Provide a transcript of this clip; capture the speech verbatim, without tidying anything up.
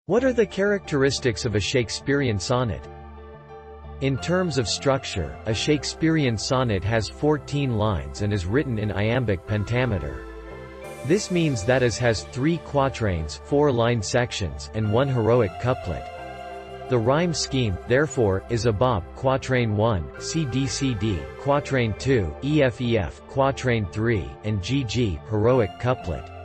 What are the characteristics of a Shakespearean sonnet? In terms of structure, a Shakespearean sonnet has fourteen lines and is written in iambic pentameter. This means that it has three quatrains, four line sections, and one heroic couplet. The rhyme scheme, therefore, is abab, quatrain one, cdcd, quatrain two, efef, quatrain three, and gg, heroic couplet.